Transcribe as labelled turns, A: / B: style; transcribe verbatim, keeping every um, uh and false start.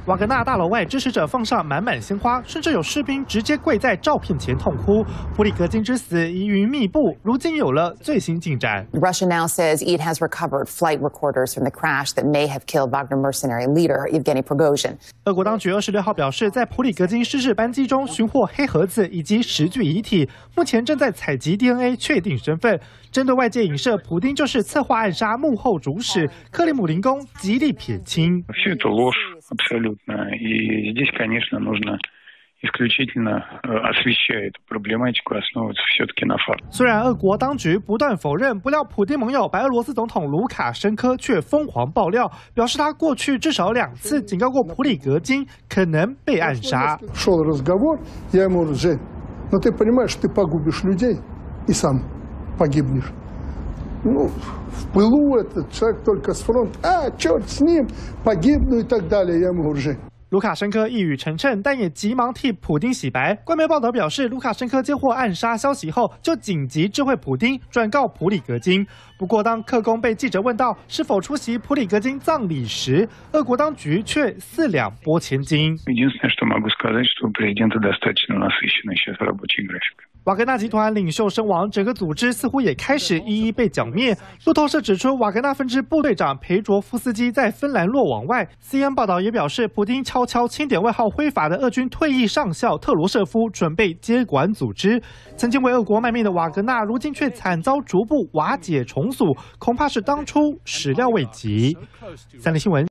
A: 瓦格纳大楼外，支持者放上满满鲜花，甚至有士兵直接跪在照片前痛哭。普里格金之死疑云密布，如今有了最新进展。
B: Russia now says it has recovered flight recorders from the crash that may have killed Wagner mercenary leader Yevgeny Prigozhin.
A: 俄国当局二十六号表示，在普里格金失事班机中寻获黑盒子以及十具遗体，目前正在采集 D N A 确定身份。针对外界影射，普丁就是策划暗杀幕后主使，克里姆林宫极力撇清。
C: Все это ложь абсолютно. И здесь, конечно, нужно исключительно освещая эту проблематику, основываться все-таки на фактах.
A: 虽然俄国当局不断否认，不料普丁盟友白俄罗斯总统卢卡申科却疯狂爆料，表示他过去至少两次警告过普里格金可能被暗杀。
D: Шел разговор, я ему говорю: Жень, ну ты понимаешь, ты погубишь людей и сам погибнешь. Ну, в пылу этот человек только с фронта, а, черт с ним, погибну и так далее. Я ему говорю: Жень.
A: 卢卡申科一语成谶，但也急忙替普丁洗白。官媒报道表示，卢卡申科接获暗杀消息后，就紧急知会普丁，转告普里格金。不过，当克宫被记者问到是否出席普里格金葬礼时，俄国当局却四两拨千斤。
C: Единственное, что могу сказать, что у президента достаточно насыщенный сейчас рабочий график.
A: 瓦格纳集团领袖身亡，整个组织似乎也开始一一被剿灭。路透社指出，瓦格纳分支部队长裴卓夫斯基在芬兰落网外 ，C N 报道也表示，普丁悄悄钦点外号辉法的俄军退役上校特罗舍夫，准备接管组织。曾经为俄国卖命的瓦格纳，如今却惨遭逐步瓦解重组，恐怕是当初始料未及。三立新闻。